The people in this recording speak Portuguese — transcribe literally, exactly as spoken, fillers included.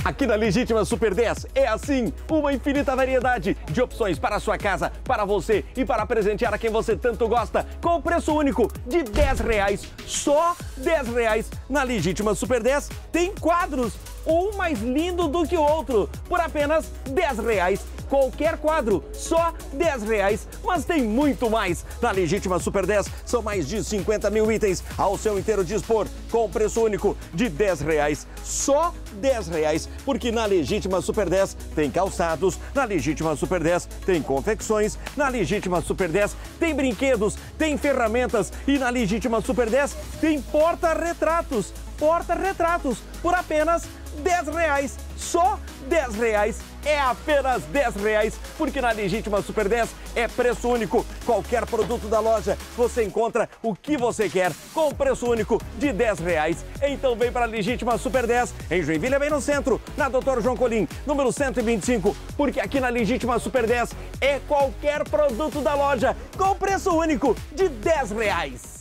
Aqui na Legítima Super dez é assim, uma infinita variedade de opções para a sua casa, para você e para presentear a quem você tanto gosta, com preço único de dez reais, só dez reais. Na Legítima Super dez tem quadros, um mais lindo do que o outro, por apenas dez reais. Qualquer quadro, só dez reais, mas tem muito mais. Na Legítima Super dez são mais de cinquenta mil itens ao seu inteiro dispor, com preço único de dez reais, só dez reais, porque na Legítima Super dez tem calçados, na Legítima Super dez tem confecções, na Legítima Super dez tem brinquedos, tem ferramentas e na Legítima Super dez tem porta-retratos, porta-retratos por apenas dez reais, só dez reais. É apenas dez reais, porque na Legítima Super dez é preço único. Qualquer produto da loja, você encontra o que você quer com preço único de dez reais. Então vem para a Legítima Super dez, em Joinville, bem no centro, na doutor João Colim, número cento e vinte e cinco, porque aqui na Legítima Super dez é qualquer produto da loja com preço único de dez reais.